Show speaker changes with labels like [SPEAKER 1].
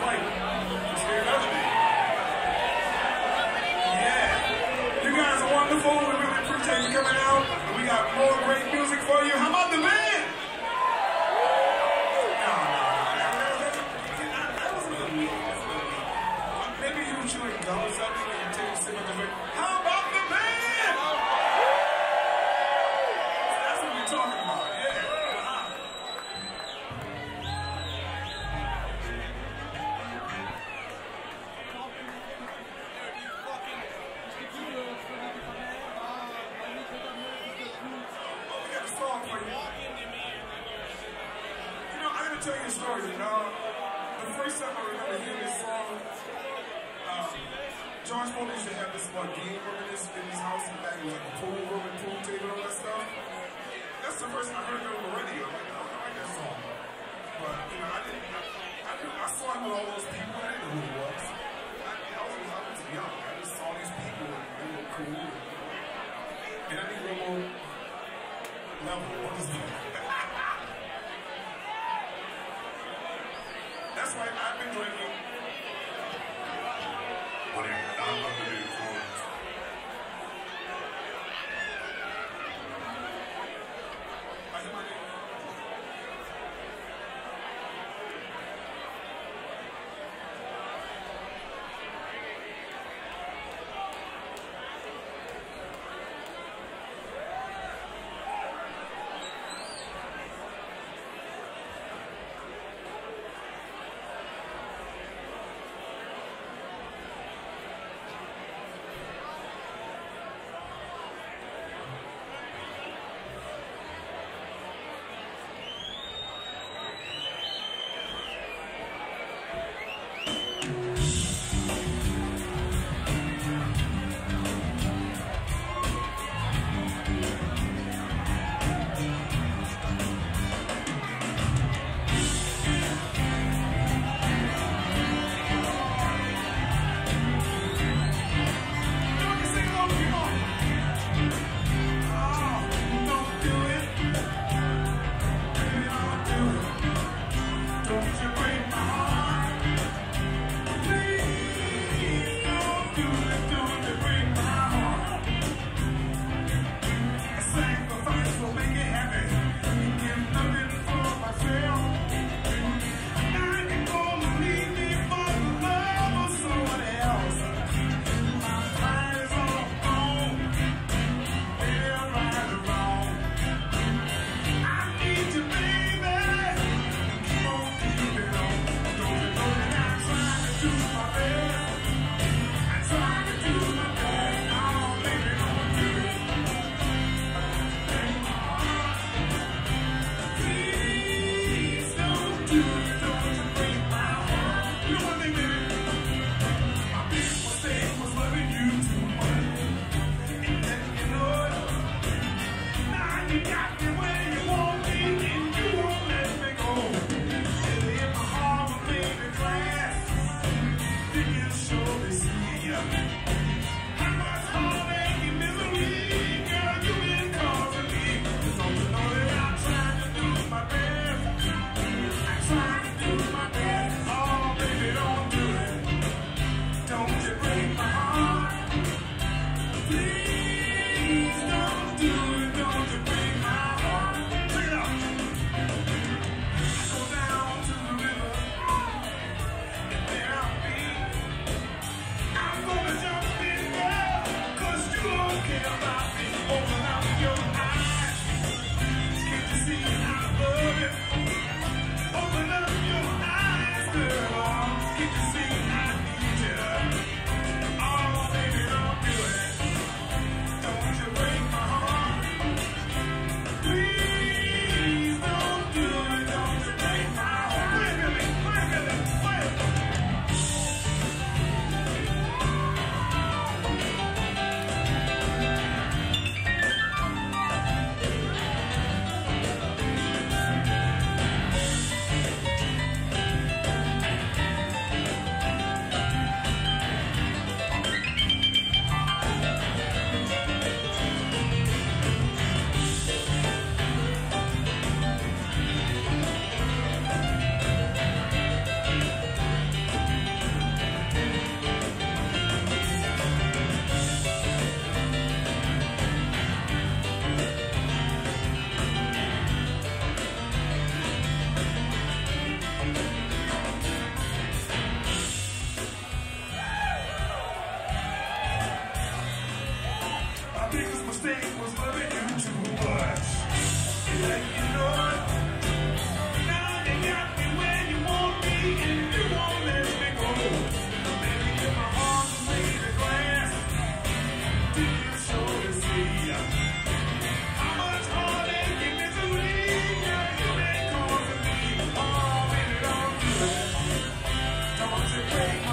[SPEAKER 1] like. It's here another day. Yeah. You guys are wonderful. We really appreciate you coming out. We got more great music for you. How about the band? No. That was a little weak. Maybe you were chewing gum or something and you're taking a sip of the drink. How about the band? That's what we're talking about. Yeah. Tell you a story. The first time I remember hearing this song, George Foreman used to have this game room in his house in the back. It was like a pool room and pool table and all that stuff. That's the first time I heard it on the radio. I'm like, I like that song. But, I saw him with all those people. I didn't know who he was. I was young. I just saw these people and they were cool. And I need a little more level. What is that? That's right, I've been drinking. Whatever, I'm up to the influence. I hear my name. loving you too much. Like you know it. Now you got me where you want me, and you won't let me go. Baby, if my arms made of glass, do you show to see how much heartache and misery you may cause me? Oh, baby, don't do it. Don't you break